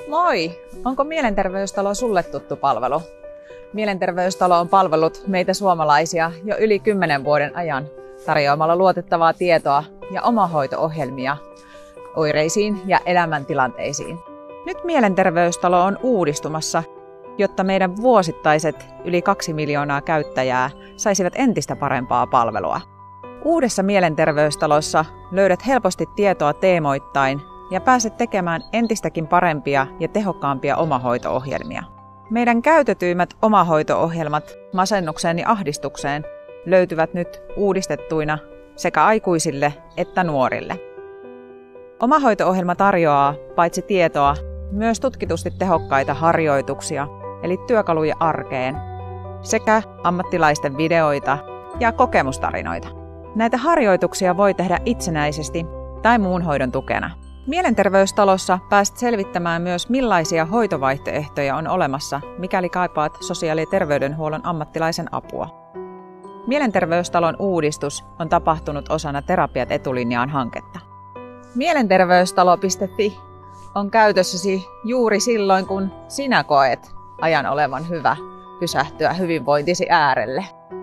Moi! Onko Mielenterveystalo sulle tuttu palvelu? Mielenterveystalo on palvellut meitä suomalaisia jo yli 10 vuoden ajan tarjoamalla luotettavaa tietoa ja omahoito-ohjelmia oireisiin ja elämäntilanteisiin. Nyt Mielenterveystalo on uudistumassa, jotta meidän vuosittaiset yli 2 miljoonaa käyttäjää saisivat entistä parempaa palvelua. Uudessa Mielenterveystalossa löydät helposti tietoa teemoittain ja pääset tekemään entistäkin parempia ja tehokkaampia omahoito-ohjelmia. Meidän käytetyimmät omahoito-ohjelmat masennukseen ja ahdistukseen löytyvät nyt uudistettuina sekä aikuisille että nuorille. Omahoito-ohjelma tarjoaa paitsi tietoa, myös tutkitusti tehokkaita harjoituksia, eli työkaluja arkeen, sekä ammattilaisten videoita ja kokemustarinoita. Näitä harjoituksia voi tehdä itsenäisesti tai muun hoidon tukena. Mielenterveystalossa pääset selvittämään myös millaisia hoitovaihtoehtoja on olemassa, mikäli kaipaat sosiaali- ja terveydenhuollon ammattilaisen apua. Mielenterveystalon uudistus on tapahtunut osana Terapiat etulinjaan -hanketta. Mielenterveystalo.fi on käytössäsi juuri silloin, kun sinä koet ajan olevan hyvä pysähtyä hyvinvointisi äärelle.